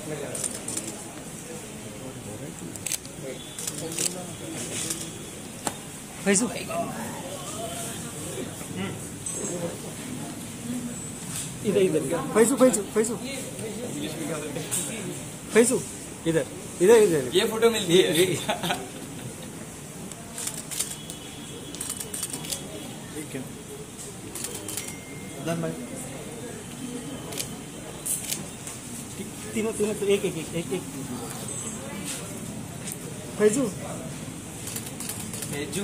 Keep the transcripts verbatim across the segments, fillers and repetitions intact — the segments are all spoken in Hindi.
फैजू इधर इधर फैजू फैजू फैजू फैजू इधर इधर इधर ये फोटो मिलती है। ठीक है डन भाई। तीनों तीनों एक एक एक एक एक फैजू फैजू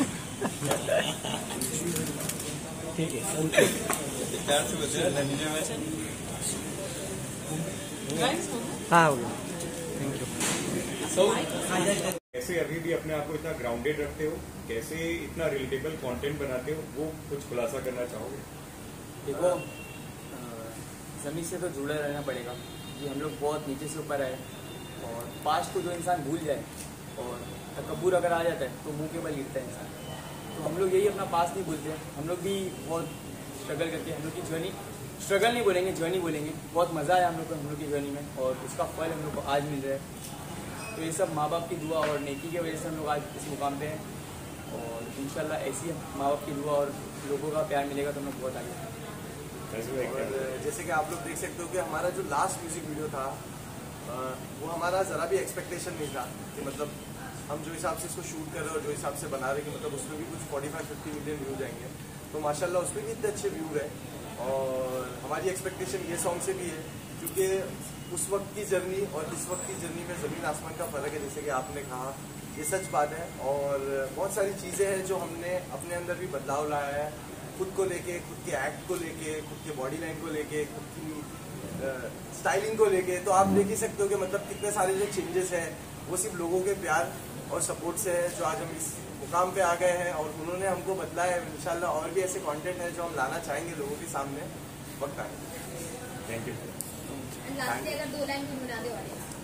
ठीक है प्यार से बचे हाँ हो गया थैंक यू। कैसे अभी भी अपने आप को इतना ग्राउंडेड रखते हो, कैसे इतना रिलेटेबल कंटेंट बनाते हो, वो कुछ खुलासा करना चाहोगे? देखो जमीन से तो जुड़े रहना पड़ेगा कि हम लोग बहुत नीचे से ऊपर आए और पास्ट को जो इंसान भूल जाए और तकब्बुर अगर आ जाता है तो मुंह के बल गिरता है इंसान। तो हम लोग यही अपना पास्ट नहीं भूलते हैं। हम लोग भी बहुत स्ट्रगल करके हम लोग की जर्नी, स्ट्रगल नहीं बोलेंगे जर्नी बोलेंगे, बहुत मज़ा आया हम लोग को हम लोग की जर्नी में और उसका फल हम लोग को आज मिल रहा है। तो ये सब माँ बाप की दुआ और नेकी की वजह से हम लोग आज इस मुकाम पे हैं और इंशाल्लाह ऐसी माँ बाप की दुआ और लोगों का प्यार मिलेगा तो हम लोग बहुत आगे। और जैसे कि आप लोग देख सकते हो कि हमारा जो लास्ट म्यूजिक वीडियो था वो हमारा ज़रा भी एक्सपेक्टेशन नहीं था कि मतलब हम जो हिसाब से इसको शूट कर रहे हैं और जो हिसाब से बना रहे हैं कि मतलब उसमें भी कुछ forty five fifty million views आएंगे। तो माशाल्लाह उसमें भी इतने अच्छे व्यू है और हमारी एक्सपेक्टेशन ये सॉन्ग से भी है क्योंकि उस वक्त की जर्नी और इस वक्त की जर्नी में ज़मीन आसमान का फ़र्क है, जैसे कि आपने कहा, ये सच बात है। और बहुत सारी चीज़ें हैं जो हमने अपने अंदर भी बदलाव लाया है, खुद को लेके, खुद के एक्ट को लेके, खुद के बॉडी लाइन को लेके, खुद की स्टाइलिंग को लेके। तो आप देख ही सकते हो कि मतलब कितने सारे जो चेंजेस हैं वो सिर्फ लोगों के प्यार और सपोर्ट से है जो आज हम इस मुकाम पे आ गए हैं और उन्होंने हमको बदला है। इंशाल्लाह और भी ऐसे कंटेंट है जो हम लाना चाहेंगे लोगों के सामने वक्त आए। Thank you. दो लाइन गुनगुना दो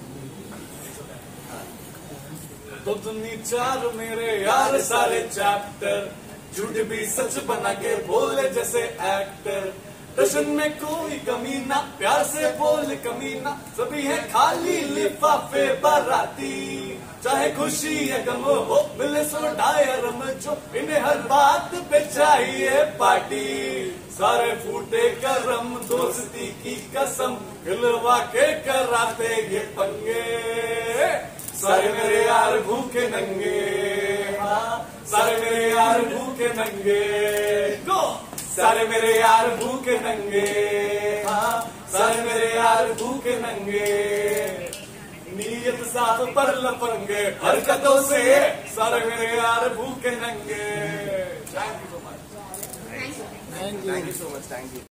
तो तुमने चार मेरे यार सारे चैप्टर झूठ भी सच बना के बोले जैसे एक्टर। दर्शन में कोई कमी ना, प्यार से बोल कमी ना, सभी है खाली लिफाफे बाराती। चाहे खुशी या गम हो, मिले सोडा या रम जो, इन्हें हर बात पे चाहिए पार्टी। सारे फूटे करम दोस्ती की कसम, खिलवा के कराते ये पंगे। सारे मेरे यार भूखे नंगे, हाँ सारे मेरे यार भूखे नंगे, गो सारे मेरे यार भूखे नंगे, हाँ सारे मेरे यार भूखे नंगे। नीयत साफ पर लफंगे, हरकतों से सारे मेरे यार भूखे नंगे। Thank you so much, thank you so much, thank you.